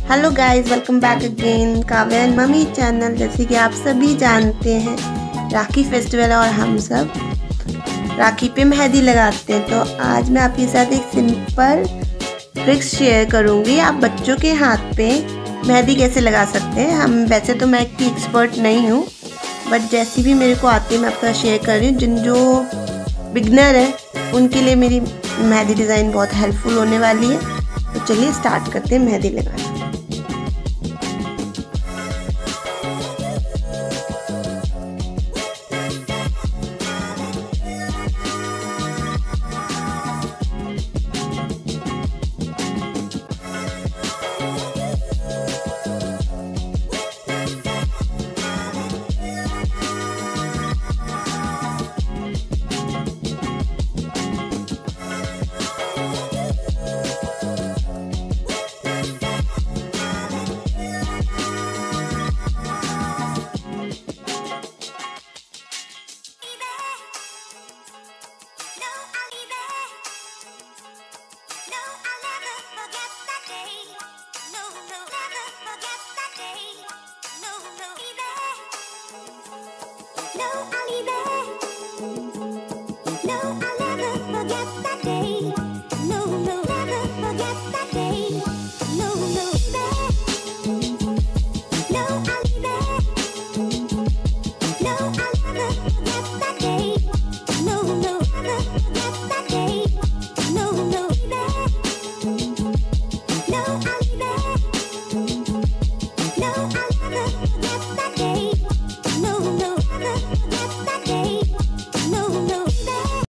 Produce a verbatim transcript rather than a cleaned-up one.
Hello guys, welcome back again Kavya and mummy channel. जैसे कि आप सभी जानते हैं, राखी फेस्टिवल और हम सब राखी पे मेहंदी लगाते हैं। तो आज मैं आपके साथ एक सिंपल ट्रिक्स शेयर करूंगी। आप बच्चों के हाथ पे मेहंदी कैसे लगा सकते हैं। हम वैसे तो मैं एक एक्सपर्ट नहीं हूँ, बट जैसी भी मेरे को आती है मैं आपका शेयर कर रही हूँ। जिन जो बिगनर है उनके लिए मेरी मेहंदी डिज़ाइन बहुत हेल्पफुल होने वाली है। तो चलिए स्टार्ट करते हैं मेहंदी लगाना। No, I'll never forget that day.